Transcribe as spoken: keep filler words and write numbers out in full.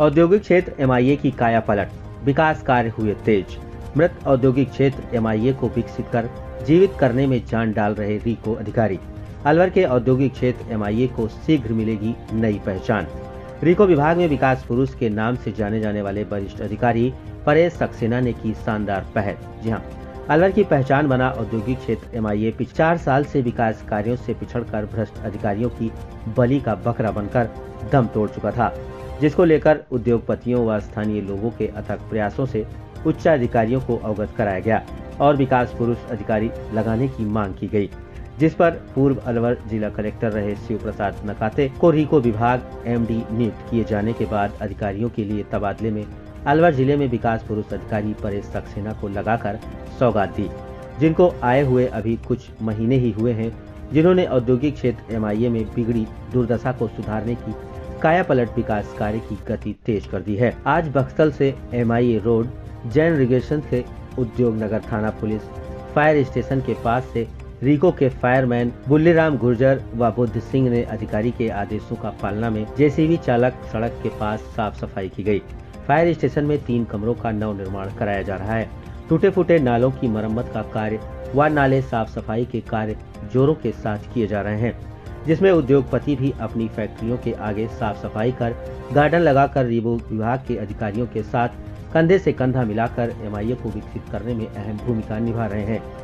औद्योगिक क्षेत्र M I ए की काया पलट, विकास कार्य हुए तेज। मृत औद्योगिक क्षेत्र एम आई ए को विकसित कर जीवित करने में जान डाल रहे रीको अधिकारी। अलवर के औद्योगिक क्षेत्र एम आई ए को शीघ्र मिलेगी नई पहचान। रीको विभाग में विकास पुरुष के नाम से जाने जाने वाले वरिष्ठ अधिकारी परेश सक्सेना ने की शानदार पहल। जी हाँ, अलवर की पहचान बना औद्योगिक क्षेत्र एम आई ए पिछले चार साल से विकास कार्यों से पिछड़कर भ्रष्ट अधिकारियों की बलि का बकरा बनकर दम तोड़ चुका था, जिसको लेकर उद्योगपतियों व स्थानीय लोगों के अथक प्रयासों से उच्च अधिकारियों को अवगत कराया गया और विकास पुरुष अधिकारी लगाने की मांग की गई, जिस पर पूर्व अलवर जिला कलेक्टर रहे शिव प्रसाद नकाते को रीको विभाग एम डी नियुक्त किए जाने के बाद अधिकारियों के लिए तबादले में अलवर जिले में विकास पुरुष अधिकारी परेश सक्सेना को लगाकर सौगात दी, जिनको आए हुए अभी कुछ महीने ही हुए हैं, जिन्होंने औद्योगिक क्षेत्र एम आई ए में बिगड़ी दुर्दशा को सुधारने की काया पलट विकास कार्य की गति तेज कर दी है। आज बक्सल से M I A road, Jain irrigation से उद्योग नगर थाना पुलिस फायर स्टेशन के पास से रीको के फायरमैन बुल्लीराम गुर्जर व बुद्ध सिंह ने अधिकारी के आदेशों का पालना में जे सी बी चालक सड़क के पास साफ सफाई की गई। फायर स्टेशन में तीन कमरों का नव निर्माण कराया जा रहा है। टूटे फूटे नालों की मरम्मत का कार्य व नाले साफ सफाई के कार्य जोरों के साथ किए जा रहे हैं, जिसमें उद्योगपति भी अपनी फैक्ट्रियों के आगे साफ सफाई कर गार्डन लगाकर रीको विभाग के अधिकारियों के साथ कंधे से कंधा मिलाकर एम आई ए को विकसित करने में अहम भूमिका निभा रहे हैं।